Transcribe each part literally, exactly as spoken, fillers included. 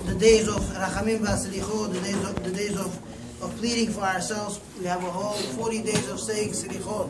the days of Rachamim V'Selichot, the days of the days of, of pleading for ourselves. We have a whole forty days of saying Selichot.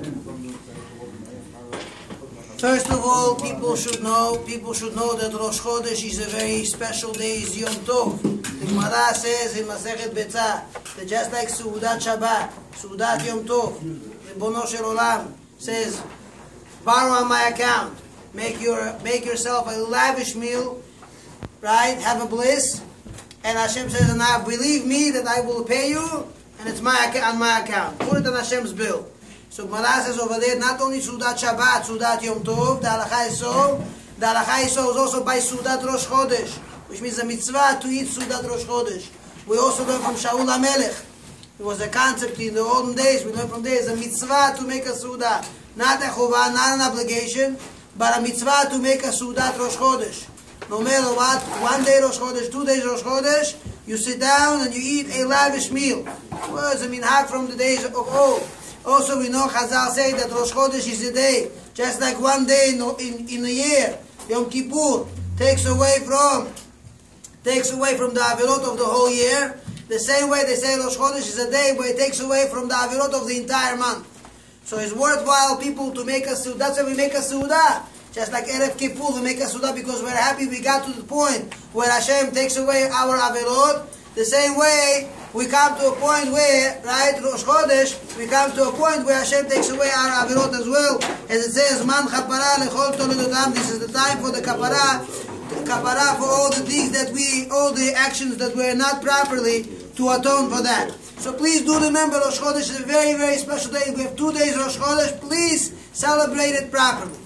First of all, people should know, people should know that Rosh Chodesh is a very special day, is Yom Tov. The Gemara says in Masechet Betzah that just like Seudat Shabbat, Seudat Yom Tov, Ribono Shel Olam says, borrow on my account, make your make yourself a lavish meal, right? Have a bliss, and Hashem says, and now believe me that I will pay you, and it's my on my account. Put it on Hashem's bill. So Gemara says over there, not only Seudat Shabbat, Seudat Yom Tov, the halacha is so, the halacha is so is also by Seudat Rosh Chodesh, which means a mitzvah to eat Seudat Rosh Chodesh. We also learn from Shaul HaMelech. It was a concept in the olden days, we learned from there, it's a mitzvah to make a Seudah. Not a chuvah, not an obligation, but a mitzvah to make a Seudat Rosh Chodesh. No matter what, one day Rosh Chodesh, two days Rosh Chodesh, you sit down and you eat a lavish meal. Well, it's a minhag from the days of old. Also, we know Chazal say that Rosh Chodesh is a day, just like one day in, in, in a year, Yom Kippur takes away from takes away from the avirot of the whole year. The same way they say Rosh Chodesh is a day where it takes away from the avirot of the entire month. So it's worthwhile people to make a suudah. That's why we make a suudah. Just like Erev Kippur, we make a suudah because we're happy we got to the point where Hashem takes away our avirot. The same way we come to a point where, right, Rosh Chodesh, we come to a point where Hashem takes away our avirot as well. As it says, Man chapara lechol toledotam. This is the time for the kapara, the kapara for all the things that we, all the actions that were not properly, to atone for that. So please do remember Rosh Chodesh is a very, very special day. We have two days Rosh Chodesh. Please celebrate it properly.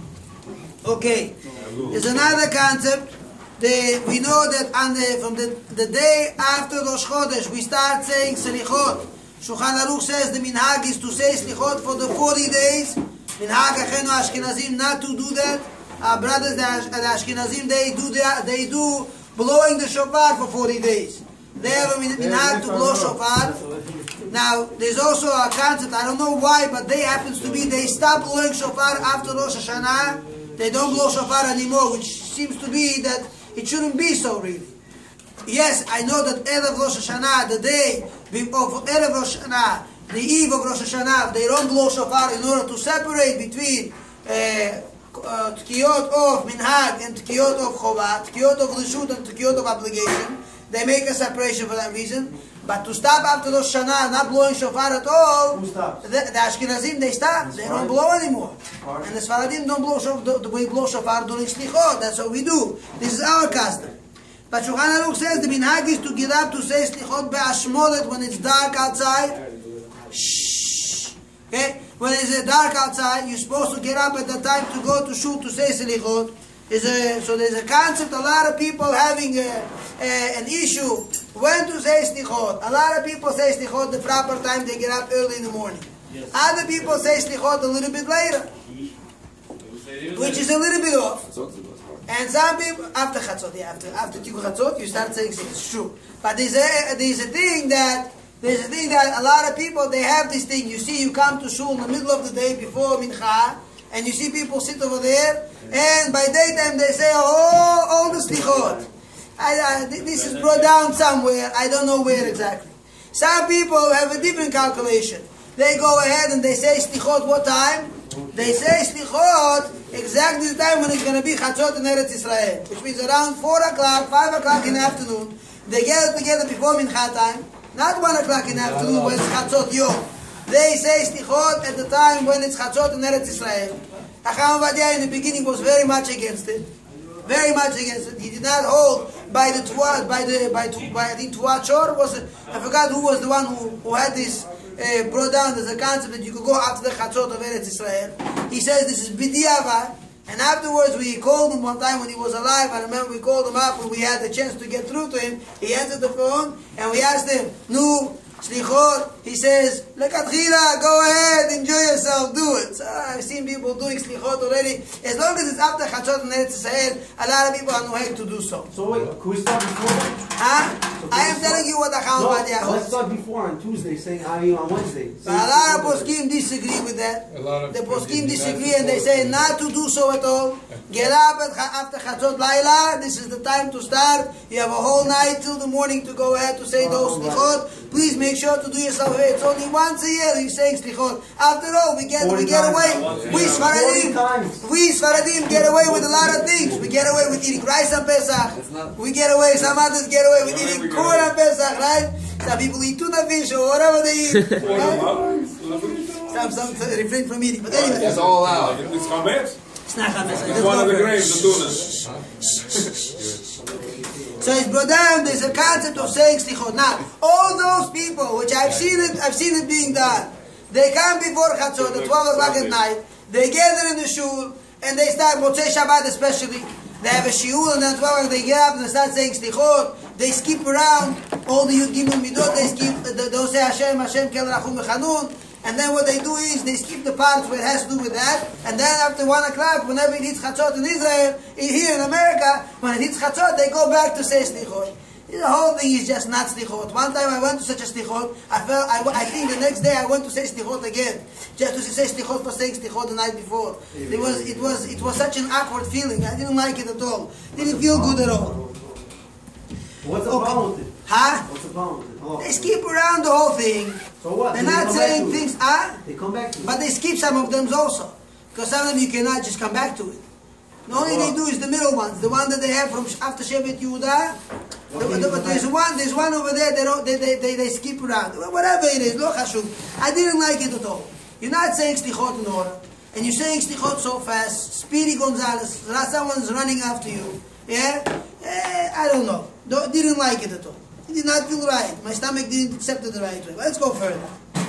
Okay. There's another concept. The, we know that on the, from the, the day after Rosh Chodesh, we start saying Selichot. Shulchan Aruch says the minhag is to say Selichot for the forty days. Minhag Achenu Ashkenazim not to do that. Our brothers, the Ashkenazim, they do the, they do blowing the shofar for forty days. They have a minhag to blow shofar. Now, there's also a concept, I don't know why, but they happens to be, they stop blowing shofar after Rosh Hashanah. They don't blow shofar anymore, which seems to be that it shouldn't be so, really. Yes, I know that Erev Rosh Hashanah, the day of Erev Rosh Hashanah, the eve of Rosh Hashanah, they don't blow shofar in order to separate between uh, uh, Tkiyot of Minhag and Tkiyot of Chovah, Tkiyot of Rishut and Tkiyot of obligation. They make a separation for that reason. But to stop after Rosh Hashanah, not blowing shofar at all, the, the Ashkenazim, they stop. They don't blow anymore. And the Sfaradim don't blow shofar, we blow shofar during Slichot. That's what we do. This is our custom. But Shulchan Aruch says the minhag is to get up to say Slichot be'ashmoret when it's dark outside. Shh. Okay? When it's dark outside, you're supposed to get up at the time to go to shoot to say Slichot. Is a, so there's a concept, a lot of people having a, a, an issue when to say Slichot. A lot of people say Slichot the proper time, they get up early in the morning. Yes. Other people say Slichot a little bit later, which is a little bit off. And some people, after Chatzot, yeah, after, after Tikkun Chatzot, you start saying it's true. But there's a, there's a thing that, there's a thing that a lot of people, they have this thing. You see, you come to shul in the middle of the day before Mincha, and you see people sit over there, and by daytime they say, oh, all the slichot. I, I, this is brought down somewhere, I don't know where exactly. Some people have a different calculation. They go ahead and they say slichot what time? They say slichot exactly the time when it's going to be chatzot in Eretz Israel, which means around four o'clock, five o'clock in the afternoon. They get together before mincha time, not one o'clock in the afternoon when it's chatzot yom. They say Slichot at the time when it's Chatzot in Eretz Israel. Hacham Ovadia in the beginning was very much against it. Very much against it. He did not hold by the Tuat, by the, by, by I think Tuat Shor was, I forgot who was the one who, who had this uh, brought down as a concept that you could go after the Chatzot of Eretz Israel. He says this is B'diavad. And afterwards we called him one time when he was alive. I remember we called him up when we had the chance to get through to him. He answered the phone and we asked him, no, Slichot, he says, lekatchila, go ahead, enjoy yourself, do it. So I've seen people doing slichot already. As long as it's after Chatzot and Eretz Yisrael, a lot of people are noheg to do so. So wait, can we start before that? Huh? So I am telling you what the Chacham no, Ovadia holds. let's start before on Tuesday, saying I mean on Wednesday. But a lot of poskim disagree with that. A lot of The poskim poskim disagree not and they say not to do so at all. Get up at, after Chatzot Laila. This is the time to start. You have a whole night till the morning to go ahead to say those slichot. Please make sure to do yourself away. It's only once a year you're saying slichot. After all, we get we get away. We Sfaradim, we Sfaradim get away with a lot of things. We get away with eating rice on Pesach. We get away. Some others get away with eating corn on Pesach, right? Some people eat tuna fish or whatever they eat. Right? Some some refrain from eating. But anyway, It's all out. It's chametz. it's not chametz. It's one of the grains, the tuna. So it's brought down. There's a concept of saying slichot. Now, all those people, which I've seen it, I've seen it being done. They come before Chatzot at twelve o'clock at night. They gather in the shul and they start Motzei Shabbat especially. They have a shiur and then at twelve o'clock they get up and they start saying slichot. They skip around all the Yud Gimel Midot. They skip. They don't say Hashem, Hashem Kel Rachum Mechanun. And then what they do is they skip the parts where it has to do with that. And then after one o'clock, whenever it hits Chatzot in Israel, here in America, when it hits Chatzot, they go back to say slichot. The whole thing is just not slichot. One time I went to such a slichot, I felt, I, I think the next day I went to say slichot again, just to say slichot for saying slichot the night before. It was, it was, it was such an awkward feeling. I didn't like it at all. Didn't feel good at all. What's the Okay. problem with it? Huh? What's the problem with it? Oh. They skip around the whole thing. So what? They're They not come saying back to it. things, huh? They come back to it. But they skip some of them also. Because some of them you cannot just come back to it. The only they do is the middle ones. The one that they have from after Shevet Yehuda. The, the, but there's one, there's one over there, they, don't, they, they, they, they skip around. Whatever it is, lo chashuv. I didn't like it at all. You're not saying slichot in order. And you're saying slichot so fast. Speedy Gonzalez. Someone's running after you. Yeah? Eh, I don't know. Don't, didn't like it at all. It did not feel right. My stomach didn't accept it the right way. Let's go further.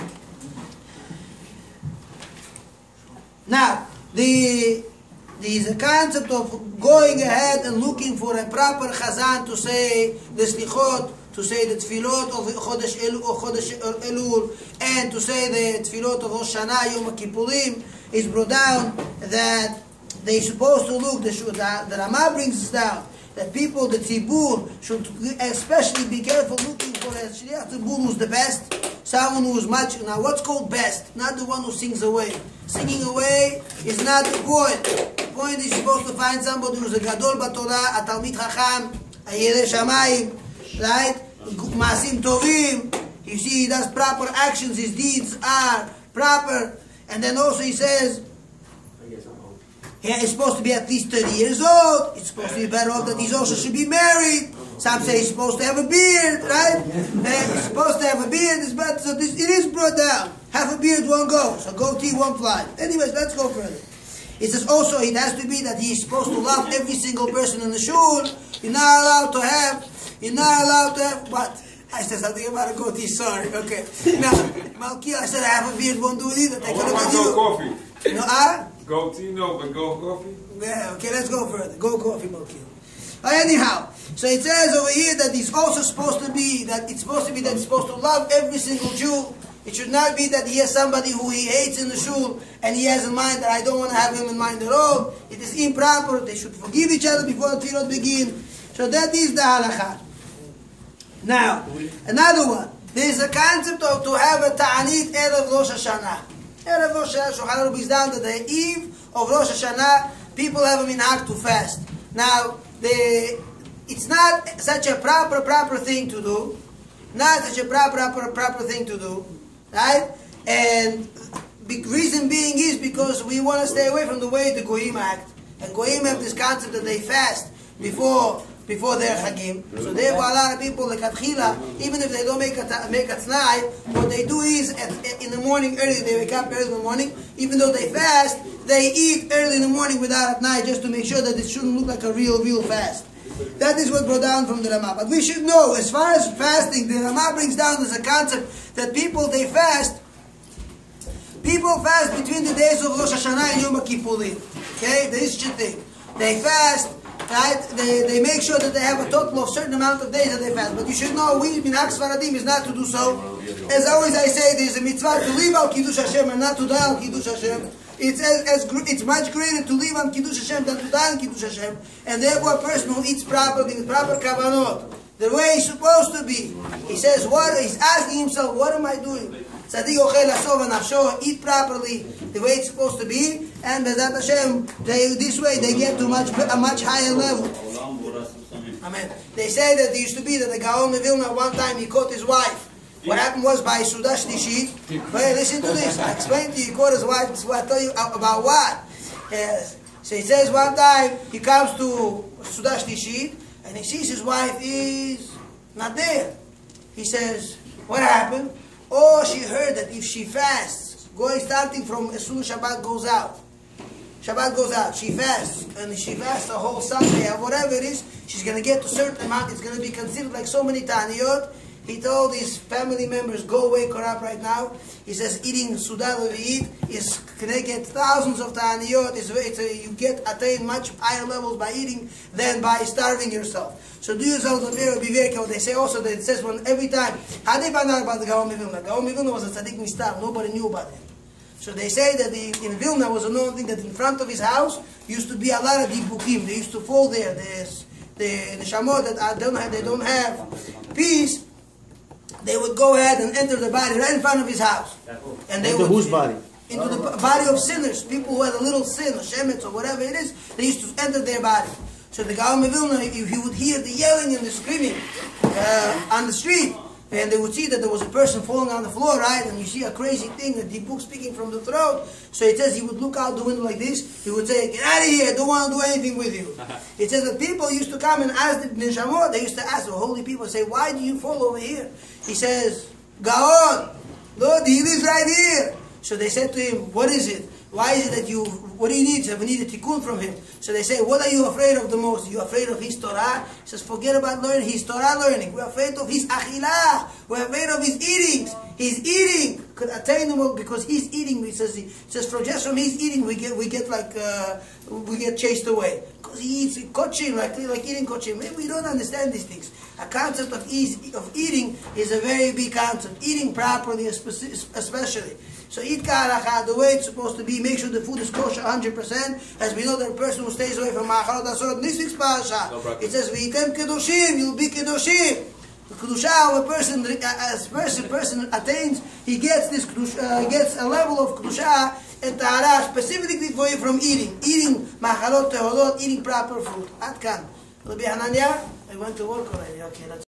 Now, the there is a concept of going ahead and looking for a proper chazan to say the slichot, to say the tefillot of Chodesh Elul, Chodesh Elul, and to say the tefillot of Rosh Hashanah, Yom Kippurim, is brought down that they're supposed to look, the, the, the Ramah brings us down, that people, the tzibur, should especially be careful looking for a shliach tzibur who's the best, someone who's much, now what's called best? Not the one who sings away. Singing away is not the point. The point is you're supposed to find somebody who's a gadol b'Torah, a talmid chacham, a yireh shamayim, right? Maasim tovim. You see, he does proper actions, his deeds are proper. And then also he says, he is supposed to be at least thirty years old. It's supposed to be better off that he also should be married. Some say he's supposed to have a beard, right? And he's supposed to have a beard. It's better. So this, it is brought down. Half a beard won't go. So goatee won't fly. Anyways, let's go further. It says also it has to be that he is supposed to love every single person in the shul. You're not allowed to have, you're not allowed to have, what? I said something about a goatee, sorry. Okay. Now, Malkia, I said half a beard won't do it either. Take a look at Go you. coffee. No, ah? Goatee, no, but go coffee. Yeah, okay, let's go further. Go coffee, Malkia. Uh, anyhow, so it says over here that it's also supposed to be, that it's supposed to be that he's supposed to love every single Jew. It should not be that he has somebody who he hates in the shul and he has in mind that I don't want to have him in mind at all. It is improper. They should forgive each other before the tefillot begin. So that is the halakha. Now, another one. There is a concept of to have a ta'anit erev Rosh Hashanah. Erev Rosh Hashanah, Shulchan Aruch is down to the eve of Rosh Hashanah. People have a minhag to fast. Now, the it's not such a proper, proper thing to do. Not such a proper, proper, proper thing to do. Right? And the reason being is because we want to stay away from the way the Goyim act. And Goyim have this concept that they fast before before their Chagim. So therefore a lot of people, like Atchila, even if they don't make a, make a t'nai, what they do is at, in the morning early, they wake up early in the morning, even though they fast, they eat early in the morning without a t'nai just to make sure that it shouldn't look like a real, real fast. That is what brought down from the Ramah. But we should know, as far as fasting, the Ramah brings down as a concept that people, they fast. People fast between the days of Rosh Hashanah and Yom Kippurim. Okay? This is the thing. They fast right? They, they make sure that they have a total of certain amount of days that they fast. But you should know, we in Aksvaradim is not to do so. As always I say, there is a mitzvah to live al Kiddush Hashem and not to die al Kiddush Hashem. It's as, as it's much greater to live on Kiddush Hashem than to die on Kiddush Hashem. And therefore a person who eats properly, with proper kavanot, the way he's supposed to be. He says, what? He's asking himself, what am I doing? Tzadik ochel asov nafsho, eat properly, the way it's supposed to be, and Bezat Hashem, they, this way they get to much, a much higher level. Amen. They say that there used to be that the Gaon of Vilna one time he caught his wife. What happened was by Suda Shlishit. Hey, listen to this. I explained to you, he caught his wife. This is what I tell you about what. Yes. So he says one time he comes to Suda Shlishit and he sees his wife is not there. He says, what happened? Oh, she heard that if she fasts, going starting from as soon as Shabbat goes out, Shabbat goes out, she fasts, and she fasts the whole Sunday, or whatever it is, she's going to get to a certain amount, it's going to be considered like so many Taniyot. He told his family members, go wake her up right now. He says, eating Suda Levi'it is going to get thousands of Taniyot. It's, it's a, you get attain much higher levels by eating than by starving yourself. So do yourself a favor, be very careful. They say also that it says when every time, how did they find out about the Gaon of Vilna? Gaon of Vilna was a tzaddik nistar, nobody knew about him. So they say that the, in Vilna was a known thing that in front of his house used to be a lot of dibukim. They used to fall there. There's the the shamot that I don't have, they don't have peace. They would go ahead and enter the body right in front of his house. And they Into would, whose body? Into the body of sinners, people who had a little sin, or shemetz, or whatever it is. They used to enter their body. So the Gaon of Vilna, if he would hear the yelling and the screaming uh, on the street, and they would see that there was a person falling on the floor, right? And you see a crazy thing, a deep book speaking from the throat. So it says he would look out the window like this. He would say, get out of here, I don't want to do anything with you. It says that people used to come and ask the Neshamot, they used to ask the holy people, say, why do you fall over here? He says, Gaon, Lord, he lives right here. So they said to him, what is it? Why is it that you, what do you need? So we need a tikkun from him. So they say, what are you afraid of the most? Are you afraid of his Torah? He says, forget about learning, his Torah learning. We're afraid of his achilah. We're afraid of his eatings. His eating could attain the most, because he's eating, he says, he says, for just from his eating, we get, we get like, uh, we get chased away. Because he eats kochim, like, like eating kochim. Maybe we don't understand these things. A concept of, ease, of eating is a very big concept. Eating properly, especially. So eat ka'alacha, the way it's supposed to be. Make sure the food is kosher one hundred percent. As we know that a person who stays away from ma'acharot asorot, this week's parasha, it says, v'item kedoshim, you'll be kedoshim. The kedusha of a person, as a person, person attains, he gets this kedusha, uh, gets a level of kedusha and tahara specifically for you from eating. Eating ma'acharot tehodot, eating proper food. At kan. Rabbi Hananya, I went to work already. Okay, that's